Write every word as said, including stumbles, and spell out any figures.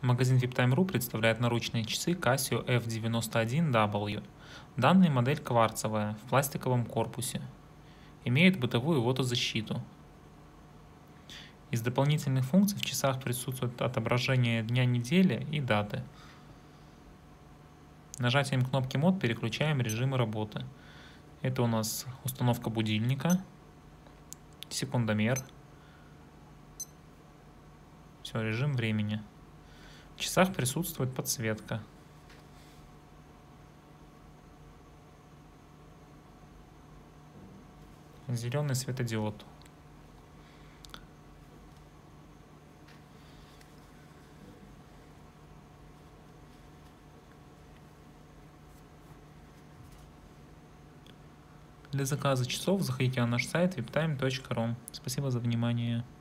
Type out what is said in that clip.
Магазин виптайм точка ру представляет наручные часы Casio эф девяносто один дабл ю. Данная модель кварцевая, в пластиковом корпусе. Имеет бытовую водозащиту. Из дополнительных функций в часах присутствует отображение дня недели и даты. Нажатием кнопки мод переключаем режимы работы. Это у нас установка будильника, секундомер. Все, режим времени. В часах присутствует подсветка. Зеленый светодиод. Для заказа часов заходите на наш сайт виптайм точка ру. Спасибо за внимание.